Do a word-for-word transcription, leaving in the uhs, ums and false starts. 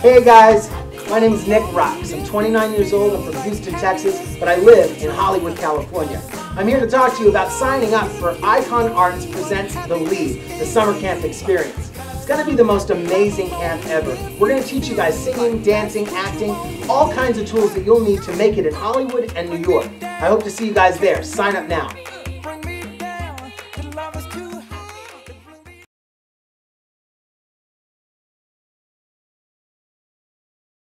Hey guys, my name is Nick Rocks. I'm twenty-nine years old. I'm from Houston, Texas, but I live in Hollywood, California. I'm here to talk to you about signing up for Icon Arts Presents The Lead, the summer camp experience. It's going to be the most amazing camp ever. We're going to teach you guys singing, dancing, acting, all kinds of tools that you'll need to make it in Hollywood and New York. I hope to see you guys there. Sign up now.